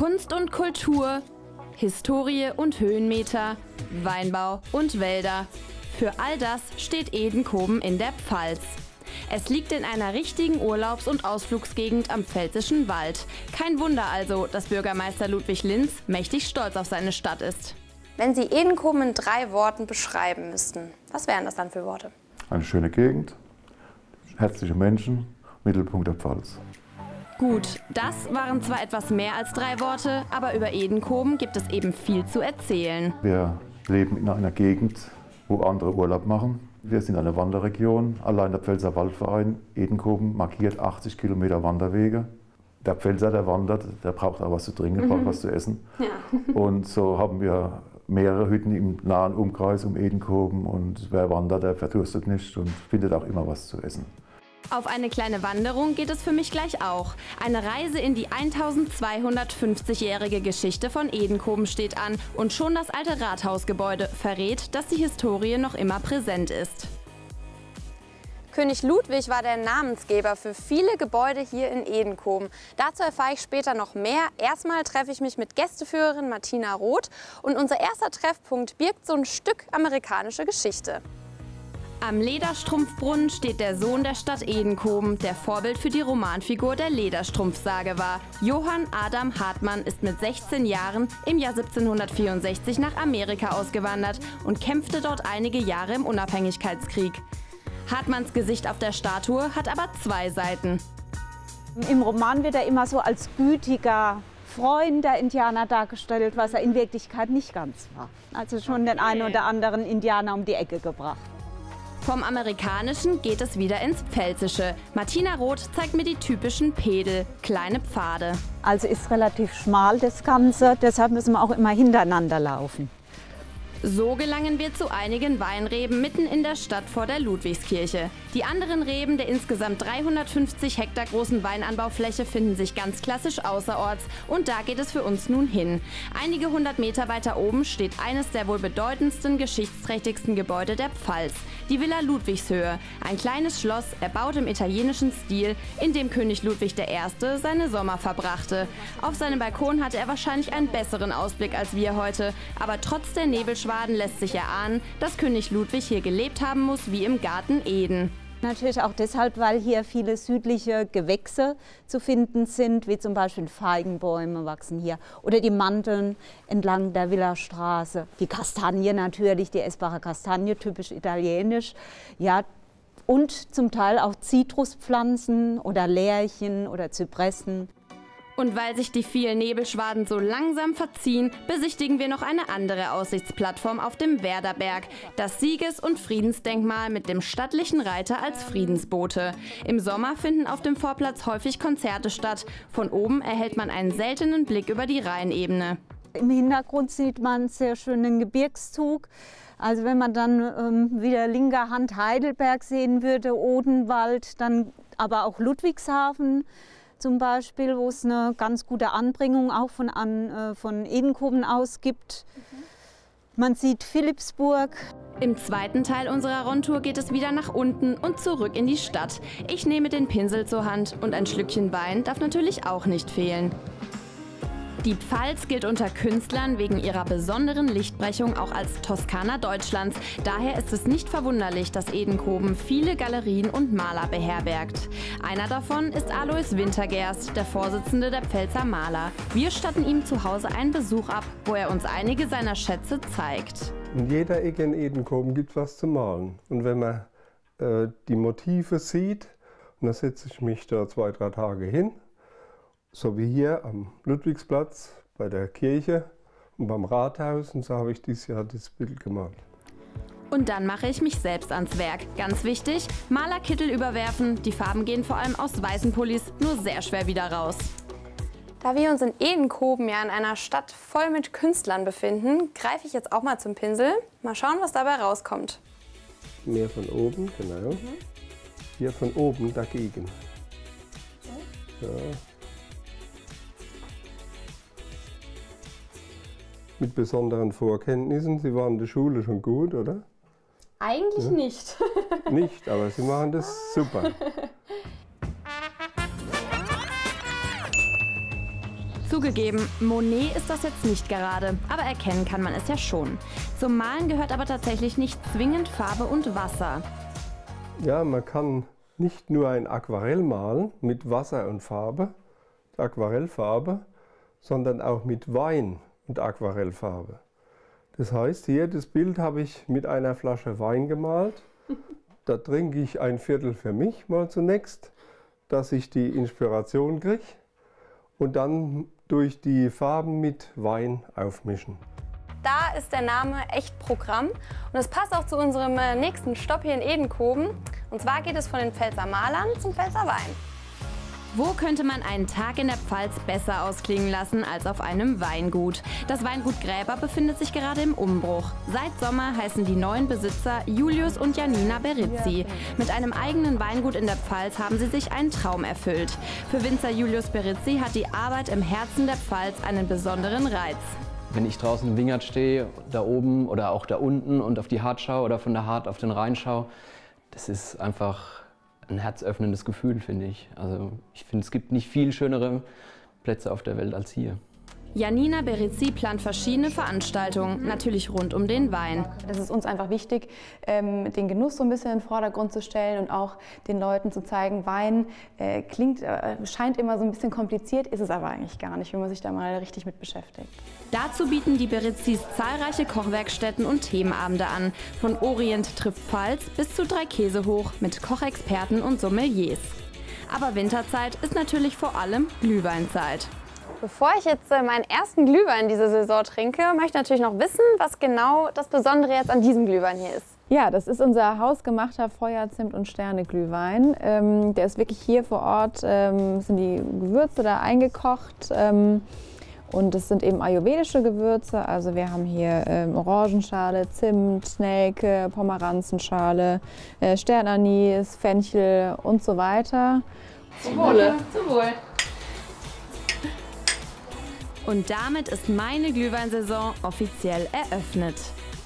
Kunst und Kultur, Historie und Höhenmeter, Weinbau und Wälder. Für all das steht Edenkoben in der Pfalz. Es liegt in einer richtigen Urlaubs- und Ausflugsgegend am Pfälzischen Wald. Kein Wunder also, dass Bürgermeister Ludwig Linz mächtig stolz auf seine Stadt ist. Wenn Sie Edenkoben in 3 Worten beschreiben müssten, was wären das dann für Worte? Eine schöne Gegend, herzliche Menschen, Mittelpunkt der Pfalz. Gut, das waren zwar etwas mehr als 3 Worte, aber über Edenkoben gibt es eben viel zu erzählen. Wir leben in einer Gegend, wo andere Urlaub machen. Wir sind eine Wanderregion. Allein der Pfälzer Waldverein Edenkoben markiert 80 Kilometer Wanderwege. Der Pfälzer, der wandert, der braucht auch was zu trinken, braucht was zu essen. Ja. Und so haben wir mehrere Hütten im nahen Umkreis um Edenkoben. Und wer wandert, der verdurstet nicht und findet auch immer was zu essen. Auf eine kleine Wanderung geht es für mich gleich auch. Eine Reise in die 1250-jährige Geschichte von Edenkoben steht an und schon das alte Rathausgebäude verrät, dass die Historie noch immer präsent ist. König Ludwig war der Namensgeber für viele Gebäude hier in Edenkoben. Dazu erfahre ich später noch mehr. Erstmal treffe ich mich mit Gästeführerin Martina Roth und unser erster Treffpunkt birgt so ein Stück amerikanische Geschichte. Am Lederstrumpfbrunnen steht der Sohn der Stadt Edenkoben, der Vorbild für die Romanfigur der Lederstrumpfsage war. Johann Adam Hartmann ist mit 16 Jahren im Jahr 1764 nach Amerika ausgewandert und kämpfte dort einige Jahre im Unabhängigkeitskrieg. Hartmanns Gesicht auf der Statue hat aber 2 Seiten. Im Roman wird er immer so als gütiger Freund der Indianer dargestellt, was er in Wirklichkeit nicht ganz war. Also schon den einen oder anderen Indianer um die Ecke gebracht. Vom Amerikanischen geht es wieder ins Pfälzische. Martina Roth zeigt mir die typischen Pedel, kleine Pfade. Also ist relativ schmal das Ganze, deshalb müssen wir auch immer hintereinander laufen. So gelangen wir zu einigen Weinreben mitten in der Stadt vor der Ludwigskirche. Die anderen Reben der insgesamt 350 Hektar großen Weinanbaufläche finden sich ganz klassisch außerorts und da geht es für uns nun hin. Einige 100 Meter weiter oben steht eines der wohl bedeutendsten, geschichtsträchtigsten Gebäude der Pfalz, die Villa Ludwigshöhe. Ein kleines Schloss, erbaut im italienischen Stil, in dem König Ludwig I. seine Sommer verbrachte. Auf seinem Balkon hatte er wahrscheinlich einen besseren Ausblick als wir heute, aber trotz der Nebelschwaden lässt sich erahnen, dass König Ludwig hier gelebt haben muss wie im Garten Eden. Natürlich auch deshalb, weil hier viele südliche Gewächse zu finden sind, wie zum Beispiel Feigenbäume wachsen hier oder die Mandeln entlang der Villastraße. Die Kastanie natürlich, die essbare Kastanie, typisch italienisch. Ja, und zum Teil auch Zitruspflanzen oder Lärchen oder Zypressen. Und weil sich die vielen Nebelschwaden so langsam verziehen, besichtigen wir noch eine andere Aussichtsplattform auf dem Werderberg, das Sieges- und Friedensdenkmal mit dem stattlichen Reiter als Friedensbote. Im Sommer finden auf dem Vorplatz häufig Konzerte statt. Von oben erhält man einen seltenen Blick über die Rheinebene. Im Hintergrund sieht man einen sehr schönen Gebirgszug. Also wenn man dann wieder linker Hand Heidelberg sehen würde, Odenwald, dann aber auch Ludwigshafen zum Beispiel, wo es eine ganz gute Anbringung auch von Edenkoben aus gibt. Man sieht Philippsburg. Im zweiten Teil unserer Rundtour geht es wieder nach unten und zurück in die Stadt. Ich nehme den Pinsel zur Hand und ein Schlückchen Wein darf natürlich auch nicht fehlen. Die Pfalz gilt unter Künstlern wegen ihrer besonderen Lichtbrechung auch als Toskana Deutschlands. Daher ist es nicht verwunderlich, dass Edenkoben viele Galerien und Maler beherbergt. Einer davon ist Alois Wintergerst, der Vorsitzende der Pfälzer Maler. Wir statten ihm zu Hause einen Besuch ab, wo er uns einige seiner Schätze zeigt. In jeder Ecke in Edenkoben gibt es was zu malen. Und wenn man die Motive sieht, und da setze ich mich da 2, 3 Tage hin, so wie hier am Ludwigsplatz bei der Kirche und beim Rathaus. Und so habe ich dieses Jahr das Bild gemalt. Und dann mache ich mich selbst ans Werk. Ganz wichtig, Malerkittel überwerfen. Die Farben gehen vor allem aus weißen Pullis nur sehr schwer wieder raus. Da wir uns in Edenkoben ja in einer Stadt voll mit Künstlern befinden, greife ich jetzt auch mal zum Pinsel. Mal schauen, was dabei rauskommt. Mehr von oben, genau. Hier von oben dagegen. Ja. Mit besonderen Vorkenntnissen. Sie waren in der Schule schon gut, oder? Eigentlich nicht. Nicht, aber Sie machen das super. Zugegeben, Monet ist das jetzt nicht gerade, aber erkennen kann man es ja schon. Zum Malen gehört aber tatsächlich nicht zwingend Farbe und Wasser. Ja, man kann nicht nur ein Aquarell malen mit Wasser und Farbe, Aquarellfarbe, sondern auch mit Wein und Aquarellfarbe. Das heißt, hier das Bild habe ich mit einer Flasche Wein gemalt. Da trinke ich ein Viertel für mich mal zunächst, dass ich die Inspiration kriege und dann durch die Farben mit Wein aufmischen. Da ist der Name echt Programm und das passt auch zu unserem nächsten Stopp hier in Edenkoben. Und zwar geht es von den Pfälzer Malern zum Pfälzer Wein. Wo könnte man einen Tag in der Pfalz besser ausklingen lassen als auf einem Weingut? Das Weingut Gräber befindet sich gerade im Umbruch. Seit Sommer heißen die neuen Besitzer Julius und Janina Berizzi. Mit einem eigenen Weingut in der Pfalz haben sie sich einen Traum erfüllt. Für Winzer Julius Berizzi hat die Arbeit im Herzen der Pfalz einen besonderen Reiz. Wenn ich draußen im Wingert stehe, da oben oder auch da unten und auf die Hart schaue oder von der Hart auf den Rhein schaue, das ist einfach ein herzöffnendes Gefühl, finde ich. Also ich finde, es gibt nicht viel schönere Plätze auf der Welt als hier. Janina Berizzi plant verschiedene Veranstaltungen, natürlich rund um den Wein. Es ist uns einfach wichtig, den Genuss so ein bisschen in den Vordergrund zu stellen und auch den Leuten zu zeigen, Wein scheint immer so ein bisschen kompliziert, ist es aber eigentlich gar nicht, wenn man sich da mal richtig mit beschäftigt. Dazu bieten die Berizzis zahlreiche Kochwerkstätten und Themenabende an. Von Orient trifft Pfalz bis zu 3 Käse hoch mit Kochexperten und Sommeliers. Aber Winterzeit ist natürlich vor allem Glühweinzeit. Bevor ich jetzt meinen ersten Glühwein diese Saison trinke, möchte ich natürlich noch wissen, was genau das Besondere jetzt an diesem Glühwein hier ist. Ja, das ist unser hausgemachter Feuer-, Zimt- und Sterne-Glühwein. Der ist wirklich hier vor Ort, sind die Gewürze da eingekocht. Und es sind eben ayurvedische Gewürze. Also wir haben hier Orangenschale, Zimt, Nelke, Pomeranzenschale, Sternanis, Fenchel und so weiter. Zum Wohle. Zum Wohl. Und damit ist meine Glühweinsaison offiziell eröffnet.